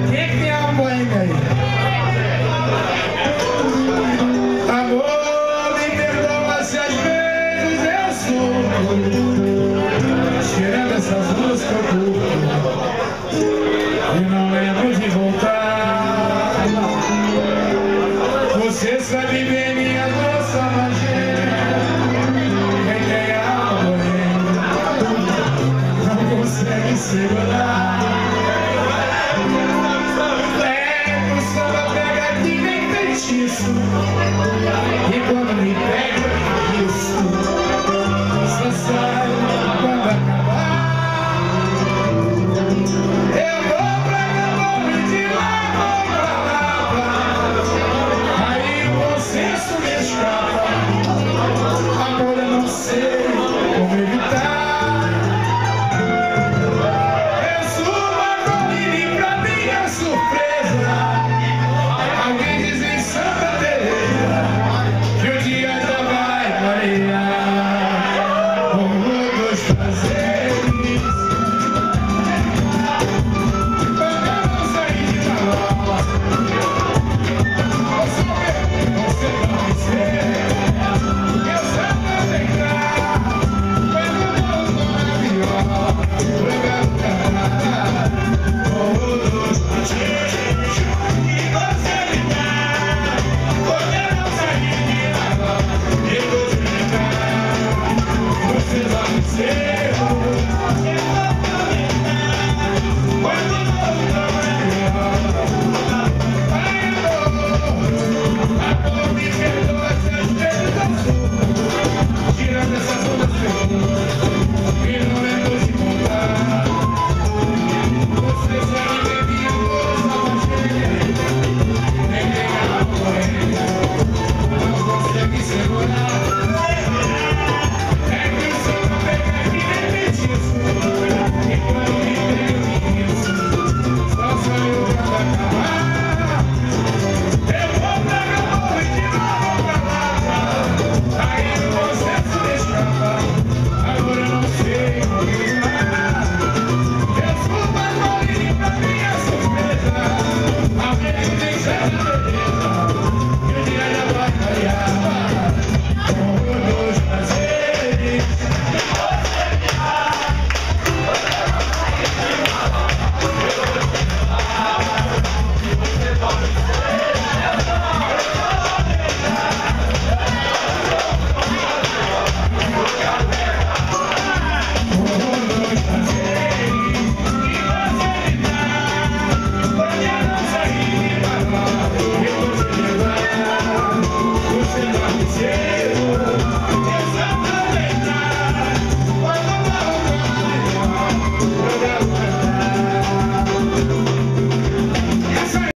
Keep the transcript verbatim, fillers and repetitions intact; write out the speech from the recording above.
Quem é que tem alma boêmia aí? Amor, me perdoa se às vezes eu sou tirando essas duas que eu curto e não lembro de voltar. Você sabe bem minha doça magia. Quem tem alma boêmia não consegue segurar. Pega o samba, pega que nem feitiço.